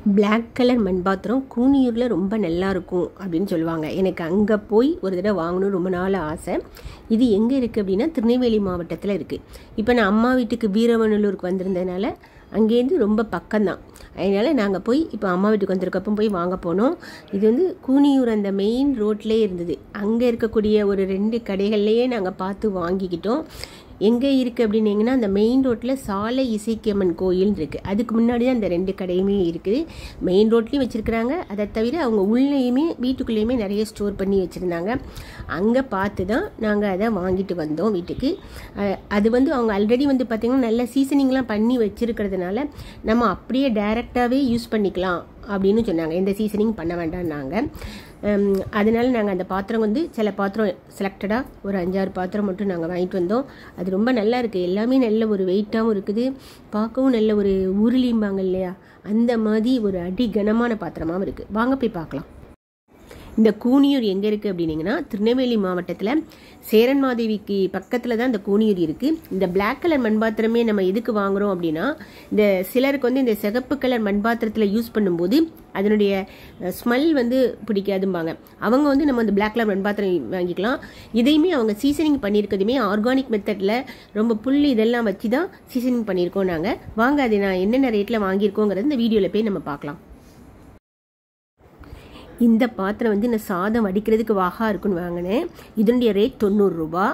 Black colour மண் பாத்திரம் கூனியூரில் ரொம்ப நல்லாயிருக்கும் அப்படின்னு சொல்லுவாங்க. எனக்கு அங்கே போய் ஒரு தடவை வாங்கணும் ரொம்ப நாள் ஆசை. இது எங்கே இருக்குது அப்படின்னா திருநெல்வேலி மாவட்டத்தில் இருக்குது. இப்போ நான் அம்மா வீட்டுக்கு வீரவநல்லூருக்கு வந்திருந்ததுனால அங்கேருந்து ரொம்ப பக்கம்தான். அதனால் நாங்கள் போய் இப்போ அம்மா வீட்டுக்கு வந்திருக்கப்போ போய் வாங்க போனோம். இது வந்து கூனியூர் அந்த மெயின் ரோட்லேயே இருந்தது. அங்கே இருக்கக்கூடிய ஒரு 2 கடைகள்லேயே நாங்கள் பார்த்து வாங்கிக்கிட்டோம். எங்கே இருக்குது அப்படின்னீங்கன்னா அந்த மெயின் ரோட்டில் சாலை இசைக்கியம்மன் கோயில் இருக்குது. அதுக்கு முன்னாடி தான் அந்த 2 கடையுமே இருக்குது. மெயின் ரோட்லேயும் வச்சுருக்குறாங்க. அதை தவிர அவங்க உள்ளேயுமே வீட்டுக்குள்ளேயுமே நிறைய ஸ்டோர் பண்ணி வச்சுருந்தாங்க. அங்கே பார்த்து தான் நாங்கள் அதை வாங்கிட்டு வந்தோம் வீட்டுக்கு. அது வந்து அவங்க ஆல்ரெடி வந்து பார்த்திங்கன்னா நல்ல சீசனிங்லாம் பண்ணி வச்சுருக்கிறதுனால நம்ம அப்படியே டைரெக்டாகவே யூஸ் பண்ணிக்கலாம் அப்படின்னு சொன்னாங்க. எந்த சீசனிங் பண்ண வேண்டாம்னாங்க. அதனால நாங்கள் அந்த பாத்திரம் வந்து சில பாத்திரம் செலக்டடாக ஒரு 5-6 பாத்திரம் மட்டும் நாங்கள் வாங்கிட்டு வந்தோம். அது ரொம்ப நல்லா இருக்குது. எல்லாமே நல்ல ஒரு வெயிட்டாகவும் இருக்குது. பார்க்கவும் நல்ல ஒரு உருளிம்பாங்க இல்லையா, அந்த மாதிரி ஒரு அடி கனமான பாத்திரமாகவும் இருக்குது. வாங்க போய் பார்க்கலாம். இந்த கூனியூர் எங்கே இருக்குது அப்படின்னீங்கன்னா திருநெல்வேலி மாவட்டத்தில் சேரன்மாதேவிக்கு பக்கத்தில் தான் இந்த கூனியூர் இருக்குது. இந்த பிளாக் கலர் மண்பாத்திரமே நம்ம எதுக்கு வாங்குகிறோம் அப்படின்னா, இந்த சிலருக்கு வந்து இந்த சிகப்பு கலர் மண்பாத்திரத்தில் யூஸ் பண்ணும்போது அதனுடைய ஸ்மெல் வந்து பிடிக்காதும்பாங்க. அவங்க வந்து நம்ம அந்த பிளாக் கலர் மண்பாத்திரம் வாங்கிக்கலாம். இதையுமே அவங்க சீசனிங் பண்ணியிருக்கிறதுமே ஆர்கானிக் மெத்தடில் ரொம்ப புல் இதெல்லாம் வச்சு தான் சீசனிங் பண்ணியிருக்கோம் நாங்கள். வாங்க அதை நான் என்னென்ன ரேட்டில் வாங்கியிருக்கோங்கிறது இந்த வீடியோவில் போய் நம்ம பார்க்கலாம். இந்த பாத்திரம் வந்து நான் சாதம் வடிக்கிறதுக்கு வாகா இருக்குன்னு வாங்கினேன். இதனுடைய ரேட் 90 ரூபா.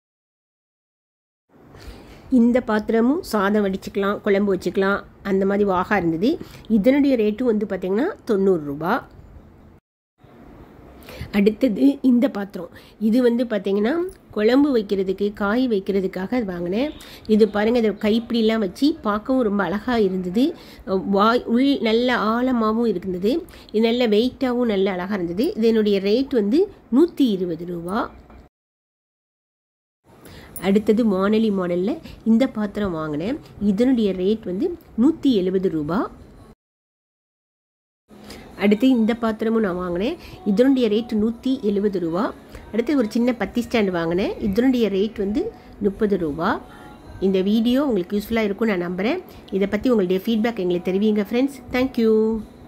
இந்த பாத்திரமும் சாதம் வடிச்சுக்கலாம், குழம்பு வச்சுக்கலாம், அந்த மாதிரி வாகா இருந்தது. இதனுடைய ரேட்டும் வந்து பார்த்திங்கன்னா 90 ரூபா. அடுத்தது இந்த பாத்திரம். இது வந்து பார்த்திங்கன்னா குழம்பு வைக்கிறதுக்கு காய் வைக்கிறதுக்காக அது வாங்கினேன். இது பாருங்கள், இதை கைப்பிடிலாம் வச்சு பார்க்கவும் ரொம்ப அழகாக இருந்தது. உள் நல்ல ஆழமாகவும் இருந்தது. இது நல்ல வெயிட்டாகவும் நல்ல அழகாக இருந்தது. இதனுடைய ரேட் வந்து 120 ரூபா. அடுத்தது வானொலி மாடலில் இந்த பாத்திரம் வாங்கினேன். இதனுடைய ரேட் வந்து 170 ரூபா. அடுத்து இந்த பாத்திரமும் நான் வாங்கினேன். இதனுடைய ரேட் 170 ரூபா. அடுத்து ஒரு சின்ன பத்தி ஸ்டாண்டு வாங்கினேன். இதனுடைய ரேட் வந்து 30 ரூபா. இந்த வீடியோ உங்களுக்கு யூஸ்ஃபுல்லாக இருக்கும் நான் நம்புகிறேன். இதை பற்றி உங்களுடைய ஃபீட்பேக் எங்களுக்கு தெரிவிங்க ஃப்ரெண்ட்ஸ். தேங்க்யூ.